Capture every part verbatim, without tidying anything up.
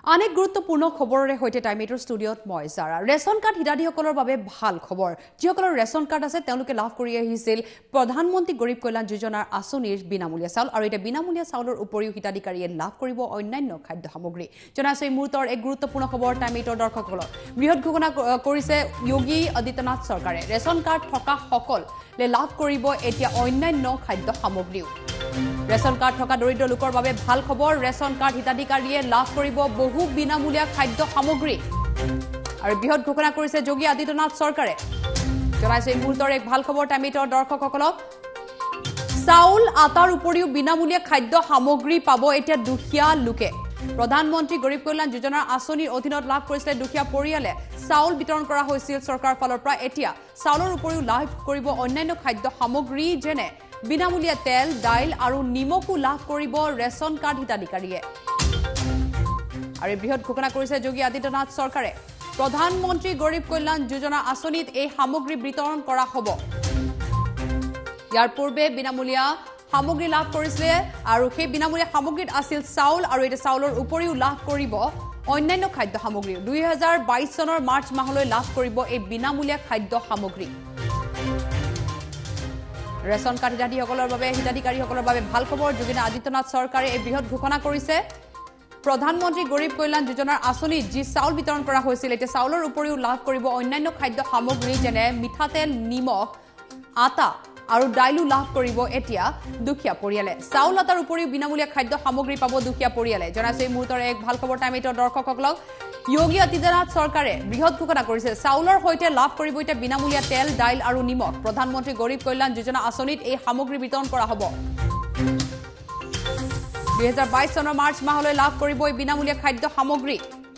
অনেক গুৰুত্বপূৰ্ণ খবৰৰে হৈতে টাইমেটৰ ষ্টুডিঅত মই জাৰা ৰেশন কাৰ্ড হিতাধিসকলৰ বাবে ভাল খবৰ যিসকলৰ ৰেশন কাৰ্ড আছে তেওঁলোকে লাভ কৰি আহিছিল প্ৰধানমন্ত্ৰী গৰীব কল্যাণ যোজনাৰ আঁচনিৰ বিনামূলীয়া চাউল আৰু এটা বিনামূলীয়া চাউলৰ উপৰিও হিতাধিকাৰীয়ে লাভ কৰিব অন্যান্য খাদ্য সামগ্ৰী জনাইছে এই মুহূৰ্তৰ এক গুৰুত্বপূৰ্ণ খবৰ টাইমেটৰ দৰ্শকসকলক বৃহৎ ঘোষণা কৰিছে যোগী আদিত্যনাথ চৰকাৰে ৰেশন কাৰ্ড থকা সকলে লাভ কৰিব এতিয়া অন্যান্য খাদ্য সামগ্ৰীও ৰেশন কাৰ্ড থকা দৰিদ্ৰ লোকৰ বাবে ভাল খবৰ ৰেশন কাৰ্ড হিতাধিকাৰীয়ে লাভ কৰিব বহু বিনামূলীয়া খাদ্য সামগ্ৰী আৰু বৃহৎ ঘোষণা কৰিছে যোগী আদিত্যনাথ চৰকাৰে জনাইছে এই মুহূৰ্তৰ এক ভাল খবৰ টাইমেটৰ দৰ্শকসকলক চাউল আটাৰ উপৰিও বিনামূলীয়া খাদ্য সামগ্ৰী পাব এতিয়া দুখীয়া লোকে প্ৰধানমন্ত্ৰী গৰীব কল্যাণ যোজনাৰ আঁচনিৰ অধীনত লাভ কৰিছে দুখীয়া পৰিয়ালে চাউল বিতৰণ কৰা হৈছিল চৰকাৰৰ ফালৰ পৰা এতিয়া চাউলৰ উপৰিও লাভ কৰিব অন্যান্য খাদ্য সামগ্ৰী যেনে বিনামূলীয়া তেল দাইল আৰু নিমখো লাভ কৰিব ৰেশন কাৰ্ড হিতাধিকাৰীয়ে আৰু বৃহৎ ঘোষণা কৰিছে যোগী আদিত্যনাথ চৰকাৰে প্ৰধানমন্ত্ৰী গৰীব কল্যাণ যোজনা আঁচনিত এই সামগ্ৰী বিতৰণ কৰা হ'ব ইয়াৰ পূৰ্বে বিনামূলীয়া সামগ্ৰী লাভ কৰিছে আৰু সেই বিনামূলীয়া সামগ্ৰীত আছিল চাউল আৰু এটা চাউলৰ উপৰিও লাভ কৰিব অন্যান্য খাদ্য সামগ্ৰী দুই হাজাৰ বাইশ চনৰ মাৰ্চ মাহলৈ লাভ কৰিব এই বিনামূলীয়া খাদ্য সামগ্ৰী ৰেশন কাৰ্ড হিতাধিকাৰীসকলৰ বাবে হিতাধিকাৰীসকলৰ বাবে ভাল খবৰ যোগী আদিত্যনাথ চৰকাৰে এই বৃহৎ ঘোষণা কৰিছে প্ৰধানমন্ত্ৰী গৰীব কল্যাণ যোজনাৰ আঁচনিত যি চাউল বিতৰণ কৰা হৈছিল এতিয়া চাউলৰ উপৰিও লাভ কৰিব অন্যান্য খাদ্য সামগ্ৰী যেনে মিঠাতেল নিমখ আটা আৰু দাইলো লাভ কৰিব এতিয়া দুখীয়া পৰিয়ালে চাউল আটাৰ উপৰিও বিনামূলীয়া খাদ্য সামগ্ৰী পাব দুখীয়া পৰিয়ালে জনাইছে এই মুহূৰ্তৰ এক ভাল খবৰ টাইমেটৰ দৰ্শকসকলক যোগী আদিত্যনাথ চৰকাৰে বৃহৎ ঘোষণা কৰিছে চাউলৰ সৈতে লাভ কৰিব এতিয়া বিনামূলীয়া তেল দাইল আৰু নিমখ প্ৰধানমন্ত্ৰী গৰীব কল্যাণ যোজনা আঁচনিত এই সামগ্ৰী বিতৰণ কৰা হ'ব দুই হাজাৰ বাইশ চনৰ মাৰ্চ মাহলৈ লাভ কৰিব এই বিনামূলীয়া খাদ্য সামগ্ৰী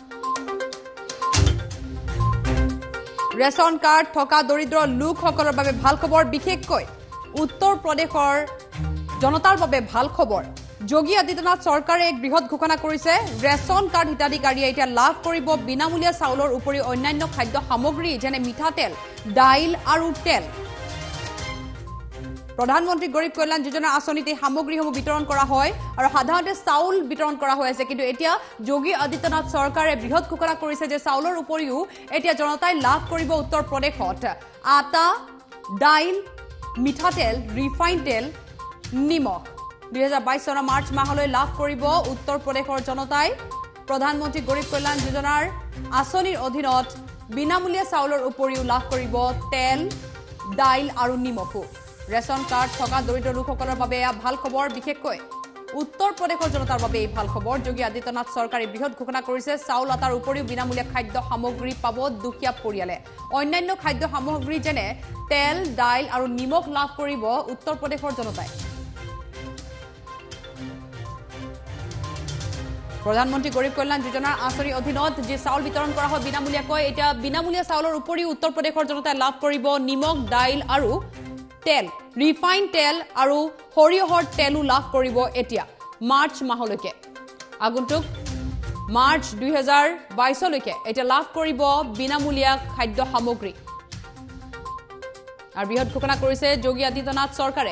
ৰেশন কাৰ্ড থকা দৰিদ্ৰ লোকসকলৰ বাবে ভাল খবৰ বিশেষকৈ উত্তৰ প্ৰদেশৰ জনতাৰ বাবে ভাল খবৰ যোগী আদিত্যনাথ চৰকাৰে এক বৃহৎ ঘোষণা কৰিছে ৰেশন কাৰ্ড হিতাধিকাৰীয়ে এতিয়া লাভ কৰিব বিনামূলীয়া চাউলৰ উপৰিও অন্যান্য খাদ্য সামগ্ৰী যেনে মিঠাতেল দাইল আৰু তেল প্ৰধানমন্ত্ৰী গৰীব কল্যাণ যোজনা আঁচনিত এই সামগ্ৰীসমূহ বিতৰণ কৰা হয় আৰু সাধাৰণতে চাউল বিতৰণ কৰা হৈ আছে কিন্তু এতিয়া যোগী আদিত্যনাথ চৰকাৰে বৃহৎ ঘোষণা কৰিছে যে চাউলৰ উপৰিও এতিয়া জনতাই লাভ কৰিব উত্তৰ প্ৰদেশত আটা দাইল মিঠাতেল ৰিফাইন তেল নিমখ দুই হাজাৰ বাইশ চনৰ মাৰ্চ মাহলৈ লাভ কৰিব উত্তৰ প্ৰদেশৰ জনতাই প্ৰধানমন্ত্ৰী গৰীব কল্যাণ যোজনাৰ আঁচনিৰ অধীনত বিনামূলীয়া চাউলৰ উপৰিও লাভ কৰিব তেল দাইল আৰু নিমখো ৰেশন কাৰ্ড থকা দৰিদ্ৰ লোকসকলৰ বাবে এয়া ভাল খবৰ বিশেষকৈ উত্তৰ প্ৰদেশৰ জনতাৰ বাবে এই ভাল খবৰ যোগী আদিত্যনাথ চৰকাৰে বৃহৎ ঘোষণা কৰিছে চাউল আটাৰ উপৰিও বিনামূলীয়া খাদ্য সামগ্ৰী পাব দুখীয়া পৰিয়ালে অন্যান্য খাদ্য সামগ্ৰী যেনে তেল দাইল আৰু নিমখ লাভ কৰিব উত্তৰ প্ৰদেশৰ জনতাই প্ৰধানমন্ত্ৰী গৰীব কল্যাণ যোজনাৰ আঁচনিৰ অধীনত যি চাউল বিতৰণ কৰা হয় বিনামূলীয়াকৈ এতিয়া বিনামূলীয়া চাউলৰ উপৰিও উত্তৰ প্ৰদেশৰ জনতাই লাভ কৰিব নিমখ দাইল আৰু তেল ৰিফাইন তেল আৰু সৰিয়হৰ তেলো লাভ কৰিব এতিয়া মাৰ্চ মাহলৈকে আগন্তুক মাৰ্চ দুই হাজাৰ বাইশলৈকে এতিয়া লাভ কৰিব বিনামূলীয়া খাদ্য সামগ্ৰী আৰু বৃহৎ ঘোষণা কৰিছে যোগী আদিত্যনাথ চৰকাৰে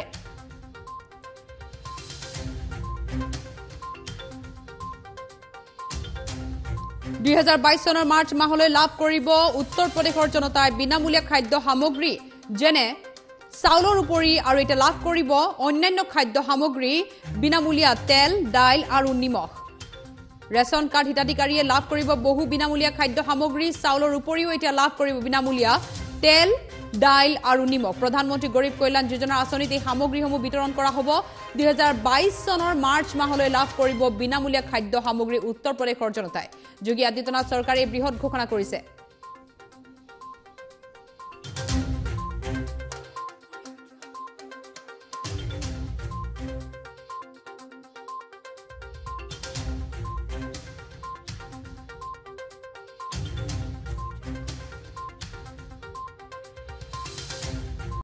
দুই হাজাৰ বাইশ চনৰ মাৰ্চ মাহলৈ লাভ কৰিব উত্তৰ প্ৰদেশৰ জনতাই বিনামূলীয়া খাদ্য সামগ্ৰী যেনে চাউলৰ উপৰি আৰু এটা লাভ কৰিব অন্যান্য খাদ্য সামগ্ৰী বিনামূলীয়া তেল দাইল আৰু নিমখ ৰেশন কাৰ্ড হিতাধিকাৰীয়ে লাভ কৰিব বহু বিনামূলীয়া খাদ্য সামগ্ৰী চাউলৰ উপৰিও এতিয়া লাভ কৰিব বিনামূলীয়া তেল দাইল আৰু নিমখ প্ৰধানমন্ত্ৰী গৰীব কল্যাণ যোজনাৰ আঁচনিত এই সামগ্ৰীসমূহ বিতৰণ কৰা হ'ব দুই হাজাৰ বাইশ চনৰ মাৰ্চ মাহলৈ লাভ কৰিব বিনামূলীয়া খাদ্য সামগ্ৰী উত্তৰ প্ৰদেশৰ জনতাই যোগী আদিত্যনাথ চৰকাৰে বৃহৎ ঘোষণা কৰিছে